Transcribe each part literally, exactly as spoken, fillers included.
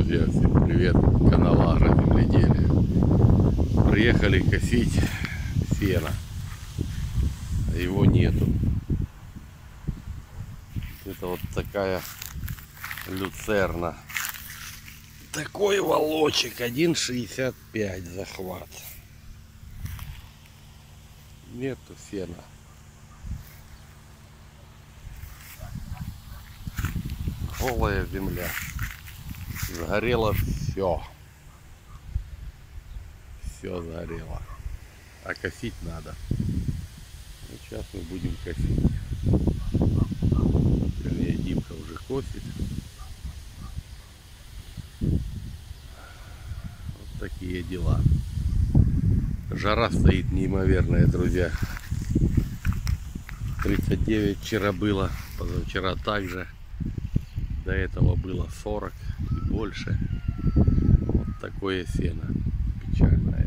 Друзья, всем привет! Канал Агроземледелие. Приехали косить сено. Его нету. Это вот такая люцерна. Такой волочек. один шестьдесят пять захват. Нету сена. Голая земля. Сгорело все. Все сгорело. А косить надо. Вот сейчас мы будем косить. Вернее, Димка уже косит. Вот такие дела. Жара стоит неимоверная, друзья. тридцать девять вчера было, позавчера также. До этого было сорок и больше. Вот такое сено печальное.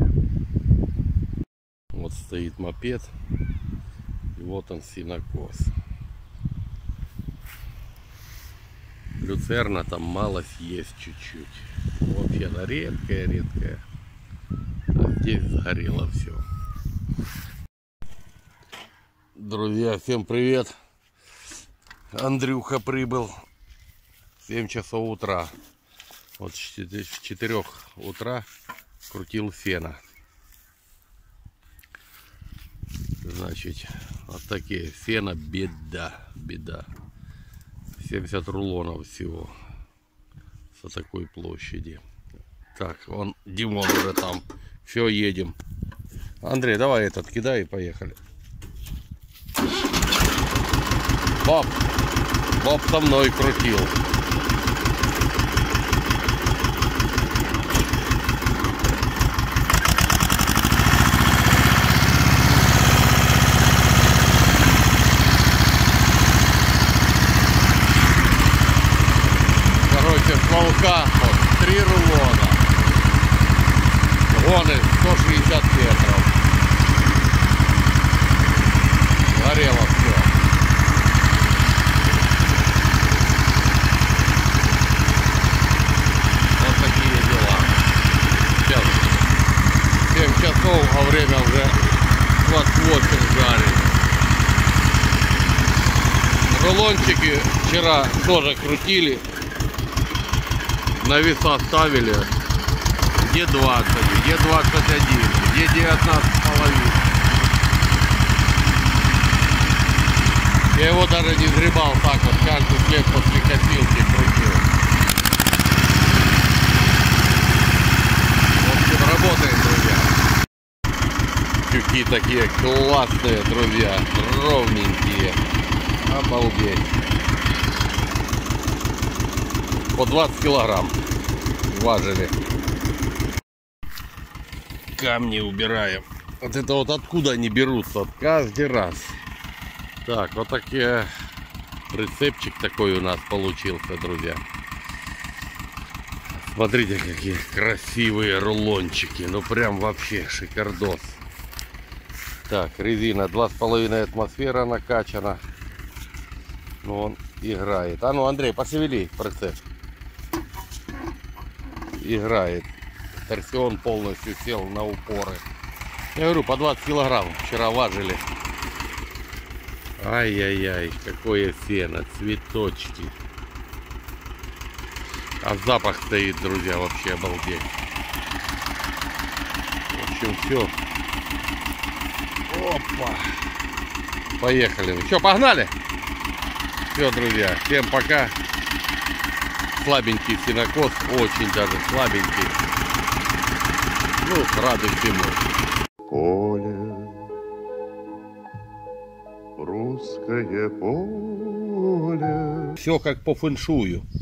Вот стоит мопед. И вот он, сенокос. Люцерна там малость есть чуть-чуть. Вообще она редкая-редкая. А здесь сгорело все. Друзья, всем привет. Андрюха прибыл. семь часов утра. Вот с четырёх утра крутил сено. Значит, вот такие сено беда, беда. семьдесят рулонов всего со такой площади. Так, он, Димон уже там. Все, едем. Андрей, давай этот кидай и поехали. Боб, Боб со мной крутил. С волка вот, три рулона. Гоны сто шестьдесят метров. Горело все. Вот такие дела. Сейчас семь часов, а время уже двадцать восемь жарит. Рулончики вчера тоже крутили. На веса ставили где двадцать, где двадцать один, где девятнадцать с половиной. Я его даже не сгребал так вот, каждый след после косилки крутил. В общем, работаем, друзья. Тюки такие классные, друзья, ровненькие. Обалдеть. По двадцать килограмм важили. Камни убираем. Вот это вот откуда они берутся? Каждый раз. Так, вот такие. Прицепчик такой у нас получился, друзья. Смотрите, какие красивые рулончики. Ну прям вообще шикардос. Так, резина два с половиной атмосфера накачана. Ну он играет. А ну, Андрей, пошевели прицеп. Играет. Торсион полностью сел на упоры. Я говорю, по двадцать килограмм вчера важили. Ай-яй-яй, какое сено, цветочки. А запах стоит, друзья, вообще обалдеть. В общем, все. Опа. Поехали. Ну что, погнали? Все, друзья, всем пока. Слабенький сенокос, очень даже слабенький. Ну, рады всему. Поле, русское поле. Все как по фэншую.